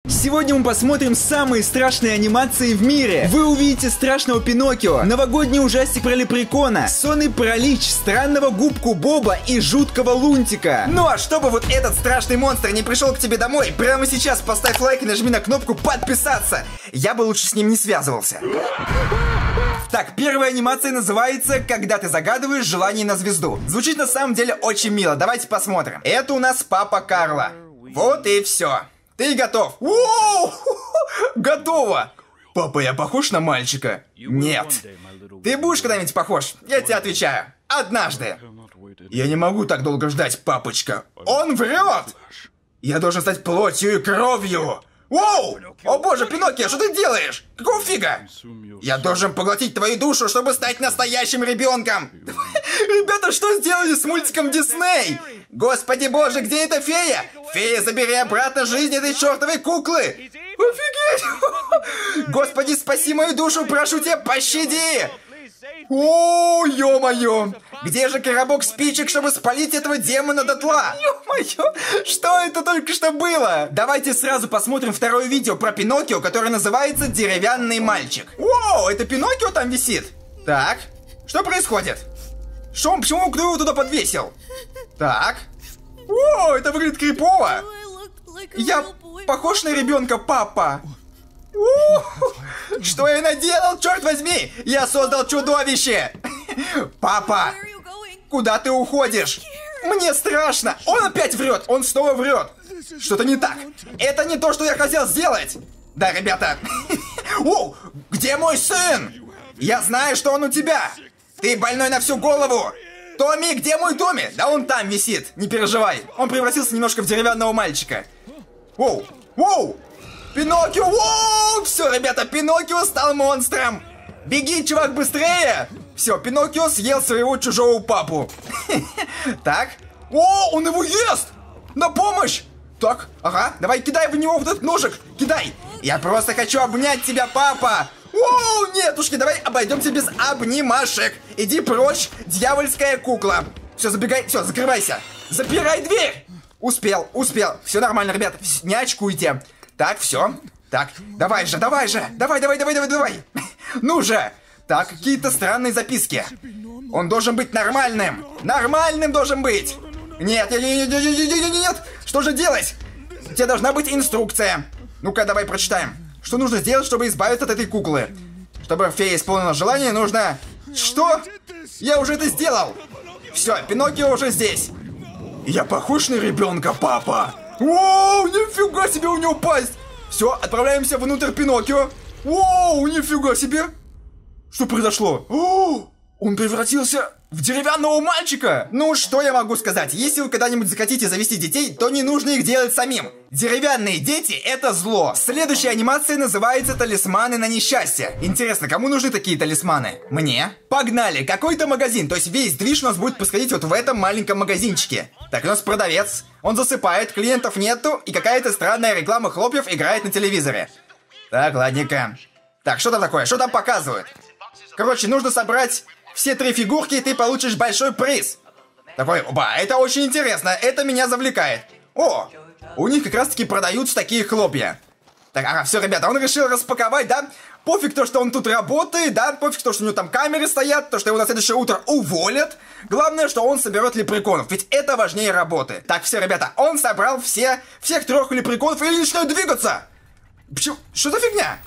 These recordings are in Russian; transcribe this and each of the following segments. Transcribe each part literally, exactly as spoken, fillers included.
Сегодня мы посмотрим самые страшные анимации в мире. Вы увидите страшного Пиноккио, новогодний ужастик про Лепрекона, сонный паралич, странного губку Боба и жуткого Лунтика. Ну а чтобы вот этот страшный монстр не пришел к тебе домой, прямо сейчас поставь лайк и нажми на кнопку подписаться. Я бы лучше с ним не связывался. Так, первая анимация называется «Когда ты загадываешь желание на звезду». Звучит на самом деле очень мило, давайте посмотрим. Это у нас папа Карло. Вот и все. Ты готов? Воу! Готово! Папа, я похож на мальчика? Нет. Ты будешь когда-нибудь похож? Я тебе отвечаю. Однажды. Я не могу так долго ждать, папочка. Он врет! Я должен стать плотью и кровью. Воу! О боже, Пиноккио, что ты делаешь? Какого фига? Я должен поглотить твою душу, чтобы стать настоящим ребенком. Ребята, что сделали с мультиком Дисней? Господи боже, где эта фея? Фея, забери обратно жизнь этой чертовой куклы. Офигеть! Господи, спаси мою душу, прошу тебя, пощади! О, ё-моё! Где же коробок спичек, чтобы спалить этого демона дотла? Ё-моё, что это только что было? Давайте сразу посмотрим второе видео про Пиноккио, которое называется «Деревянный мальчик». О, это Пиноккио там висит? Так, что происходит? Что он, почему кто его туда подвесил? Так. О, это выглядит крипово. Я похож на ребенка, папа. У, что я наделал, черт возьми? Я создал чудовище. Папа, куда ты уходишь? Мне страшно. Он опять врет, он снова врет. Что-то не так. Это не то, что я хотел сделать. Да, ребята. О, где мой сын? Я знаю, что он у тебя. Ты больной на всю голову. Томми, где мой Томми? Да он там висит, не переживай. Он превратился немножко в деревянного мальчика. Воу, воу. Пиноккио, воу! Все, ребята, Пиноккио стал монстром. Беги, чувак, быстрее. Все, Пиноккио съел своего чужого папу. Так. О, он его ест. На помощь. Так, ага, давай кидай в него вот этот ножик. Кидай. Я просто хочу обнять тебя, папа. О, нетушки, давай обойдемся без обнимашек. Иди прочь, дьявольская кукла. Все, забегай, все, закрывайся. Запирай дверь. Успел, успел. Все нормально, ребята, не очкуйте. Так, все. Так, давай же, давай же. Давай, давай, давай, давай, давай. Ну же. Так, какие-то странные записки. Он должен быть нормальным. Нормальным должен быть. Нет, нет, нет, нет, нет, нет, нет. Что же делать? У тебя должна быть инструкция. Ну-ка, давай прочитаем. Что нужно сделать, чтобы избавиться от этой куклы? Чтобы фея исполнила желание, нужно... Что? Я уже это сделал. Все, Пиноккио уже здесь. Я похож на ребенка, папа. Воу, нифига себе у него пасть. Все, отправляемся внутрь Пиноккио. Воу, нифига себе. Что произошло? О, он превратился в деревянного мальчика. Ну, что я могу сказать? Если вы когда-нибудь захотите завести детей, то не нужно их делать самим. Деревянные дети — это зло. Следующая анимация называется «Талисманы на несчастье». Интересно, кому нужны такие талисманы? Мне? Погнали! Какой-то магазин, то есть весь движ у нас будет происходить вот в этом маленьком магазинчике. Так, у нас продавец. Он засыпает, клиентов нету, и какая-то странная реклама хлопьев играет на телевизоре. Так, ладненько. Так, что там такое? Что там показывают? Короче, нужно собрать все три фигурки, и ты получишь большой приз. Такой, оба, это очень интересно, это меня завлекает. О, у них как раз-таки продаются такие хлопья. Так, ага, все, ребята, он решил распаковать, да? Пофиг то, что он тут работает, да? Пофиг то, что у него там камеры стоят, то, что его на следующее утро уволят. Главное, что он соберет лепреконов, ведь это важнее работы. Так, все, ребята, он собрал все, всех трех лепреконов, и они начинают двигаться. Почему? Что за фигня?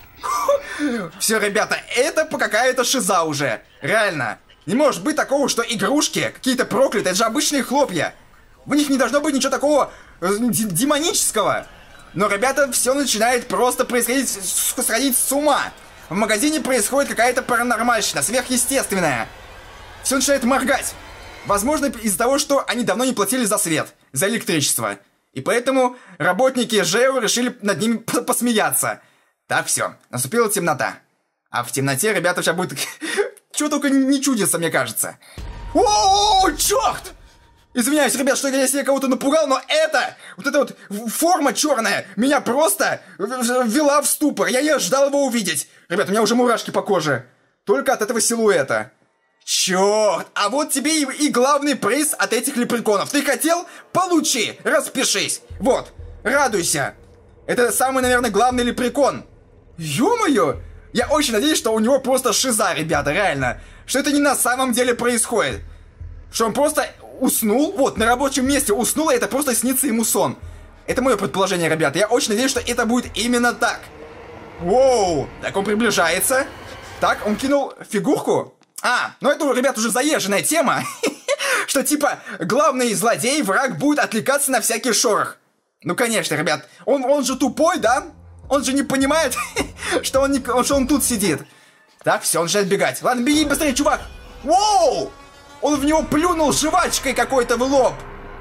Все, ребята, это по какая-то шиза уже. Реально. Не может быть такого, что игрушки какие-то проклятые, это же обычные хлопья. В них не должно быть ничего такого э, демонического. Но, ребята, все начинает просто происходить, сходить с ума. В магазине происходит какая-то паранормальщина, сверхъестественная. Все начинает моргать. Возможно, из-за того, что они давно не платили за свет, за электричество. И поэтому работники ЖЭО решили над ними посмеяться. Так, все, наступила темнота. А в темноте, ребята, сейчас будет... Чего только не чудится, мне кажется. О, черт! Извиняюсь, ребят, что если я кого-то напугал, но это, вот эта вот форма черная, меня просто ввела в ступор. Я не ждал его увидеть. Ребят, у меня уже мурашки по коже. Только от этого силуэта. Черт, а вот тебе и, и главный приз от этих лепреконов. Ты хотел? Получи, распишись. Вот, радуйся. Это самый, наверное, главный лепрекон. Ё-моё! Я очень надеюсь, что у него просто шиза, ребята, реально. Что это не на самом деле происходит. Что он просто уснул, вот, на рабочем месте уснул, и это просто снится ему сон. Это мое предположение, ребята. Я очень надеюсь, что это будет именно так. Воу! Так, он приближается. Так, он кинул фигурку. А, ну это, ребят, уже заезженная тема. Что, типа, главный злодей, враг, будет отвлекаться на всякий шорох. Ну, конечно, ребят. Он, он же тупой, да? Он же не понимает, что, он не, что он тут сидит. Так, все, он начинает бегать. Ладно, беги быстрее, чувак. Воу! Он в него плюнул жвачкой какой-то в лоб.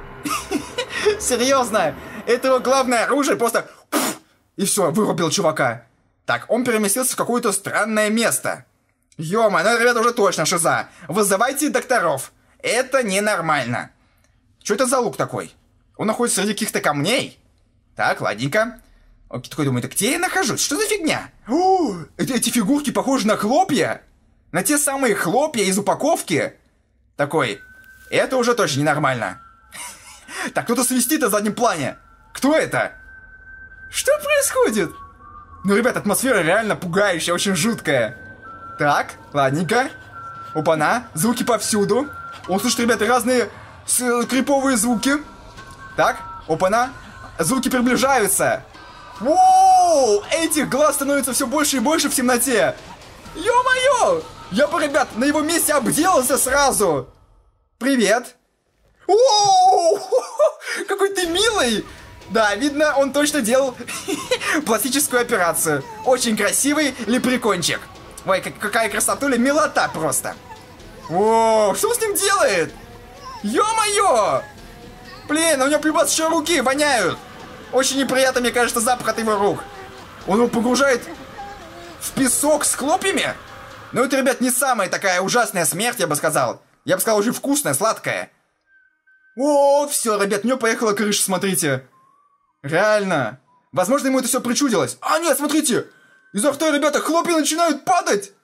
Серьезно. Это его главное оружие, просто... И все, вырубил чувака. Так, он переместился в какое-то странное место. Ё-моё, ну, ребята, уже точно шиза. Вызывайте докторов. Это ненормально. Что это за лук такой? Он находится среди каких-то камней. Так, ладненько. Он такой думает, где я нахожусь? Что за фигня? О, эти, эти фигурки похожи на хлопья. На те самые хлопья из упаковки. Такой, это уже точно ненормально. Так, кто-то свистит на заднем плане. Кто это? Что происходит? Ну, ребят, атмосфера реально пугающая, очень жуткая. Так, ладненько. Опа-на, звуки повсюду. Он слышит, ребята, разные криповые звуки. Так, опа-на, звуки приближаются. Воу, этих глаз становится все больше и больше в темноте. Ё-моё! Я бы, ребят, на его месте обделался сразу. Привет. Воу! Какой ты милый! Да, видно, он точно делал пластическую операцию. Очень красивый лепрекончик. Ой, какая красотуля, милота просто. О, что он с ним делает? Ё-моё! Блин, у него прибавшие руки воняют. Очень неприятно, мне кажется, запах от его рук. Он его погружает в песок с хлопьями? Ну это, ребят, не самая такая ужасная смерть, я бы сказал. Я бы сказал, очень вкусная, сладкая. О, все, ребят, у него поехала крыша, смотрите. Реально. Возможно, ему это все причудилось. А, нет, смотрите. Изо рта, ребята, хлопья начинают падать.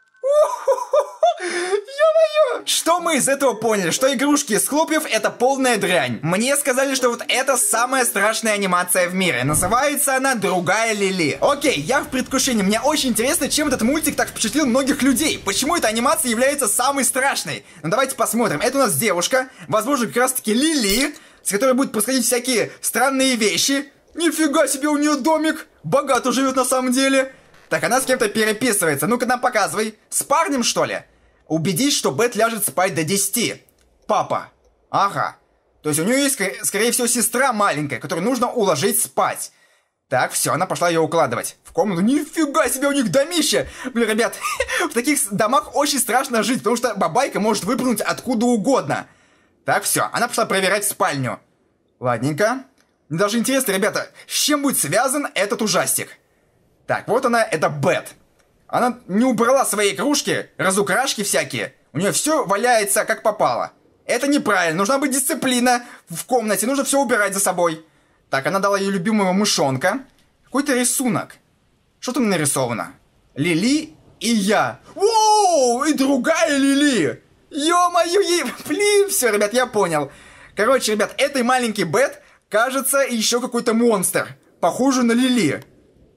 Ё-моё! Что мы из этого поняли? Что игрушки из хлопьев это полная дрянь. Мне сказали, что вот это самая страшная анимация в мире. Называется она «Другая Лили». Окей, я в предвкушении. Мне очень интересно, чем этот мультик так впечатлил многих людей. Почему эта анимация является самой страшной? Ну давайте посмотрим. Это у нас девушка, возможно, как раз таки Лили, с которой будут происходить всякие странные вещи. Нифига себе, у нее домик. Богато живет на самом деле. Так, она с кем-то переписывается. Ну-ка нам показывай. С парнем, что ли? Убедись, что Бет ляжет спать до десяти. Папа. Ага. То есть у нее есть, скорее всего, сестра маленькая, которую нужно уложить спать. Так, все, она пошла ее укладывать в комнату. Нифига себе, у них домище. Блин, ребят, в таких домах очень страшно жить, потому что бабайка может выпрыгнуть откуда угодно. Так, все, она пошла проверять спальню. Ладненько. Мне даже интересно, ребята, с чем будет связан этот ужастик. Так, вот она, это Бет. Она не убрала свои игрушки, разукрашки всякие. У нее все валяется как попало. Это неправильно, нужна быть дисциплина в комнате, нужно все убирать за собой. Так, она дала ей любимого мышонка. Какой-то рисунок. Что там нарисовано? Лили и я. Воу, и другая Лили. Ё-моё, ей... Блин, все, ребят, я понял. Короче, ребят, этой маленький Бет, кажется, еще какой-то монстр. Похожий на Лили.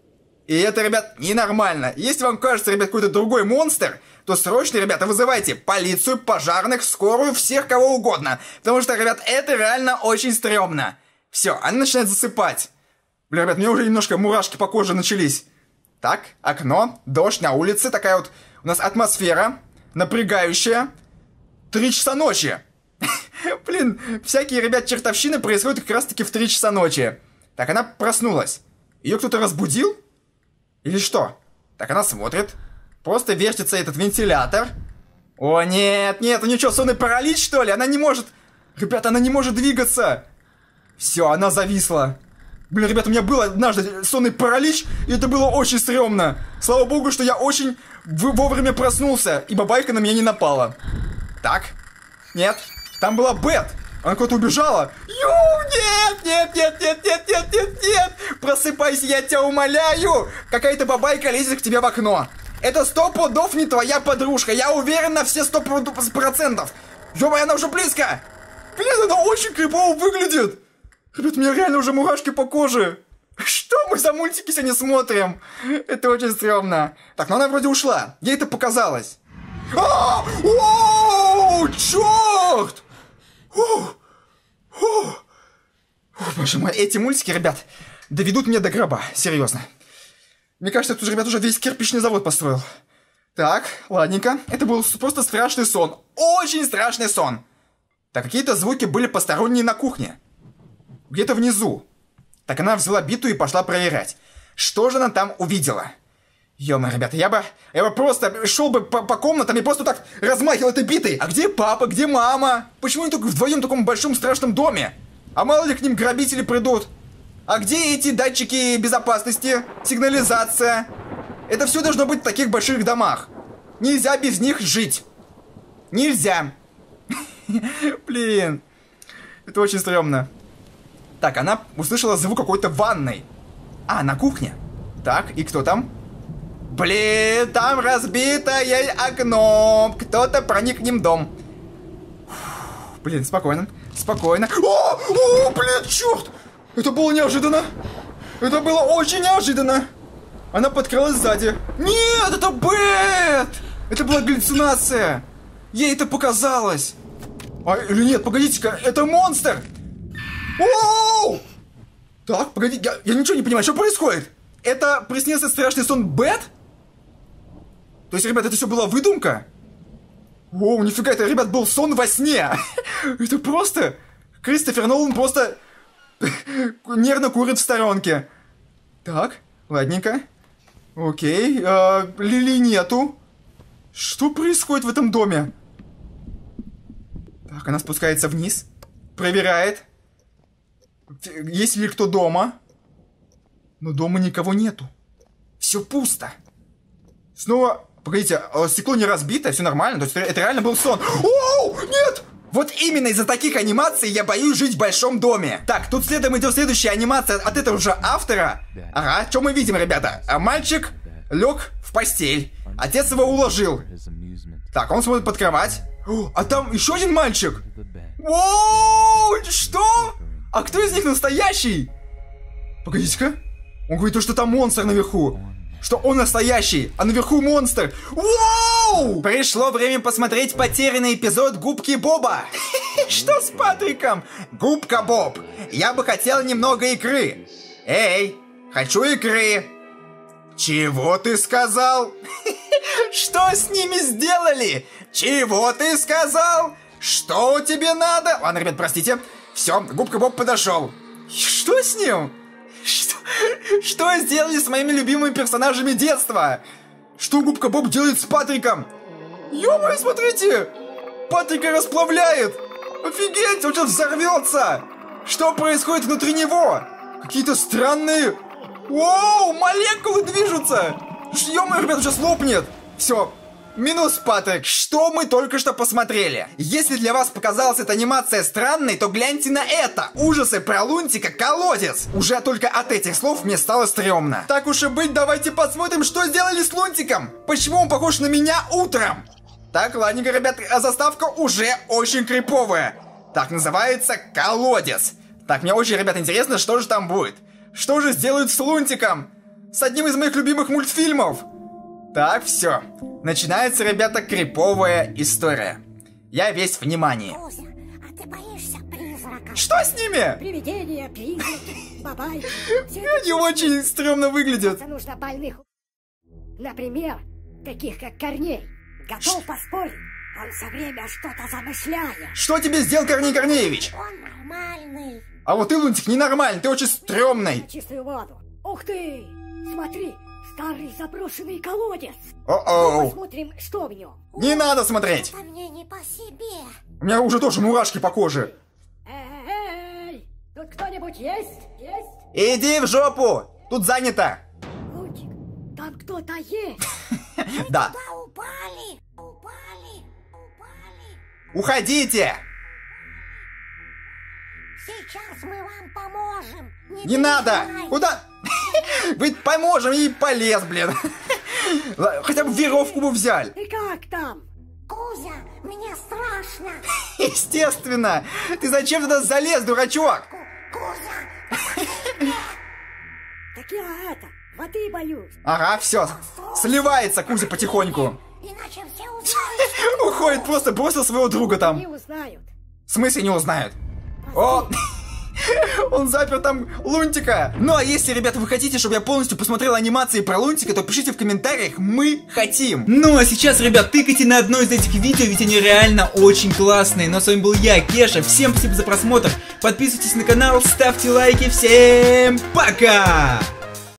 И это, ребят, ненормально. Если вам кажется, ребят, какой-то другой монстр, то срочно, ребята, вызывайте полицию, пожарных, скорую, всех кого угодно. Потому что, ребят, это реально очень стрёмно. Все, она начинает засыпать. Бля, ребят, у меня уже немножко мурашки по коже начались. Так, окно, дождь на улице, такая вот у нас атмосфера напрягающая. Три часа ночи. Блин, всякие, ребят, чертовщины происходят как раз-таки в три часа ночи. Так, она проснулась. Ее кто-то разбудил? Или что? Так, она смотрит. Просто вертится этот вентилятор. О, нет, нет, у нее что, сонный паралич, что ли? Она не может... Ребята, она не может двигаться. Все, она зависла. Блин, ребята, у меня был однажды сонный паралич, и это было очень стрёмно. Слава богу, что я очень вовремя проснулся, и бабайка на меня не напала. Так, нет, там была Бет. Она куда-то убежала. Ю, нет, нет, нет, нет, нет, нет, нет, нет. Просыпайся, я тебя умоляю. Какая-то бабайка лезет к тебе в окно. Это сто пудов не твоя подружка. Я уверен на все сто процентов. Ё-моё, она уже близко. Блин, она очень крипово выглядит. Ребят, у меня реально уже мурашки по коже. Что мы за мультики сегодня смотрим? Это очень стрёмно. Так, ну она вроде ушла. Ей это показалось. А! О, чёрт! О, о, о, боже мой, эти мультики, ребят, доведут меня до гроба. Серьезно. Мне кажется, тут, ребят, уже весь кирпичный завод построил. Так, ладненько. Это был просто страшный сон. Очень страшный сон. Так, какие-то звуки были посторонние на кухне. Где-то внизу. Так, она взяла биту и пошла проверять. Что же она там увидела? Ё-моё, ребята, я бы, я бы просто шел бы по, по комнатам и просто так размахивал этой битой. А где папа, где мама? Почему они только вдвоем в таком большом страшном доме? А мало ли к ним грабители придут? А где эти датчики безопасности, сигнализация? Это все должно быть в таких больших домах. Нельзя без них жить. Нельзя. Блин. Это очень стрёмно. Так, она услышала звук какой-то ванной. А, на кухне. Так, и кто там? Блин, там разбитое окно. Кто-то проник к ним в дом. Фух, блин, спокойно. Спокойно. О, о, блин, черт! Это было неожиданно. Это было очень неожиданно. Она подкралась сзади. Нет, это Бэт! Это была галлюцинация. Ей это показалось. А, или нет, погодите-ка, это монстр. Оу! Так, погоди, я, я ничего не понимаю, что происходит? Это приснился страшный сон Бэт? То есть, ребят, это все была выдумка? Оу, нифига, это, ребят, был сон во сне. Это просто... Кристофер Нолан просто нервно курит в сторонке. Так, ладненько. Окей, а, Лили нету. Что происходит в этом доме? Так, она спускается вниз. Проверяет. Есть ли кто дома? Но дома никого нету. Все пусто. Снова... Погодите, стекло не разбито, все нормально. То есть это реально был сон. Оу, нет! Вот именно из-за таких анимаций я боюсь жить в большом доме. Так, тут следом идет следующая анимация от этого же автора. Ага, что мы видим, ребята? Мальчик лег в постель. Отец его уложил. Так, он смотрит под кровать. О, а там еще один мальчик. Оу, что? А кто из них настоящий? Погодите-ка. Он говорит, что там монстр наверху. Что он настоящий, а наверху монстр. Вау! Пришло время посмотреть потерянный эпизод Губки Боба. Что с Патриком? Губка Боб, я бы хотел немного икры. Эй, хочу икры. Чего ты сказал? Что с ними сделали? Чего ты сказал? Что тебе надо? Ладно, ребят, простите. Все, Губка Боб подошел. Что с ним? Что? Что сделали с моими любимыми персонажами детства? Что Губка Боб делает с Патриком? Ё-моё, смотрите! Патрика расплавляет! Офигеть, он сейчас взорвется! Что происходит внутри него? Какие-то странные... Воу, молекулы движутся! Ё-моё, ребята, сейчас лопнет! Все. Минус Патрик. Что мы только что посмотрели? Если для вас показалась эта анимация странной, то гляньте на это. Ужасы про Лунтика колодец. Уже только от этих слов мне стало стрёмно. Так уж и быть, давайте посмотрим, что сделали с Лунтиком. Почему он похож на меня утром? Так, ладненько, ребят, заставка уже очень криповая. Так, называется колодец. Так, мне очень, ребят, интересно, что же там будет. Что же сделают с Лунтиком? С одним из моих любимых мультфильмов. Так, все. Начинается, ребята, криповая история. Я весь внимание. Кузя, а ты боишься призрака? Что с ними? Привидения, призраки, бабайки. Они очень стрёмно выглядят. Нужно больных. Например, таких как Корней. Готов поспорить? Он все время что-то замышляет. Что тебе сделал Корней Корнеевич? Он нормальный. А вот ты, Лунтик, ненормальный, ты очень стрёмный. На чистую воду. Ух ты! Смотри, старый заброшенный колодец. О-оу. Посмотрим, что в нем. Не надо смотреть. Это мне не по себе. У меня уже тоже мурашки по коже. Эй, тут кто-нибудь есть? Есть? Иди в жопу. Тут занято. Лунтик, там кто-то есть. Да. Да, упали, упали, упали. Уходите. Сейчас мы вам поможем. Не надо. переживай. Куда? Вы поможем и полез, блин. Хотя бы веревку бы взяли. И как там? Кузя, мне страшно. Естественно. Ты зачем туда залез, дурачок? Кузя, Так я это, воды боюсь. Ага, все. Сливается Кузя потихоньку. Иначе все узнают. Уходит, просто бросил своего друга там. Не узнают. В смысле не узнают? О! Он запер там Лунтика. Ну а если, ребята, вы хотите, чтобы я полностью посмотрел анимации про Лунтика, то пишите в комментариях, мы хотим. Ну а сейчас, ребят, тыкайте на одно из этих видео, ведь они реально очень классные. Ну а с вами был я, Кеша. Всем спасибо за просмотр. Подписывайтесь на канал, ставьте лайки. Всем пока!